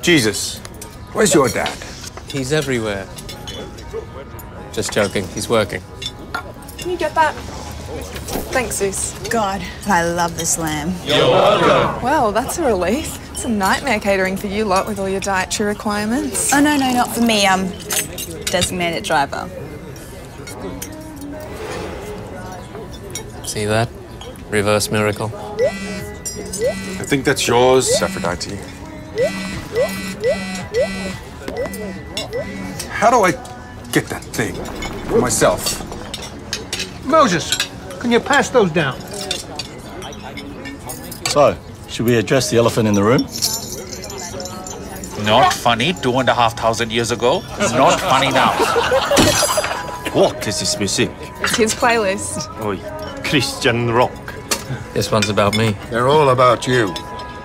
Jesus, where's your dad? He's everywhere. Just joking, he's working. Can you get that? Thanks, Zeus. God, I love this lamb. You're welcome. Well, that's a relief. It's a nightmare catering for you lot with all your dietary requirements. Oh, no, not for me. Designated driver. See that? Reverse miracle. I think that's yours, Aphrodite. How do I get that thing for myself? Moses, can you pass those down? So, should we address the elephant in the room? Not funny 2,500 years ago. Not funny now. What is this music? It's his playlist. Oi, Christian rock. This one's about me. They're all about you.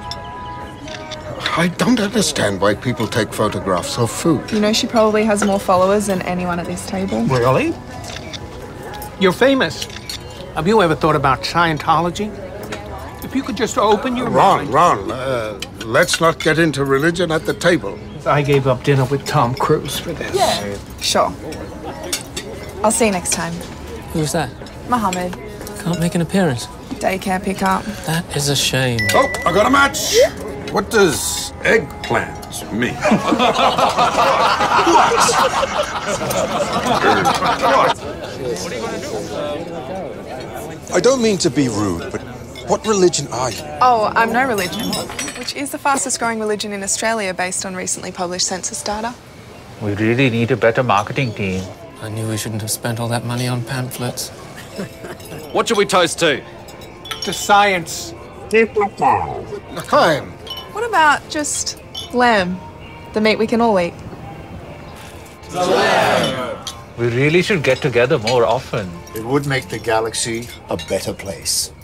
I don't understand why people take photographs of food. You know she probably has more followers than anyone at this table. Really? You're famous. Have you ever thought about Scientology? If you could just open your mind. Ron, let's not get into religion at the table. I gave up dinner with Tom Cruise for this. Yeah. Sure. I'll see you next time. Who's that? Mohammed. Can't make an appearance. Daycare pickup. That is a shame. Oh, I got a match. What does eggplant mean? I don't mean to be rude, but what religion are you? Oh, I'm no religion, which is the fastest growing religion in Australia based on recently published census data. We really need a better marketing team. I knew we shouldn't have spent all that money on pamphlets. What should we toast to? To science. L'chaim. What about just lamb? The meat we can all eat. We really should get together more often. It would make the galaxy a better place.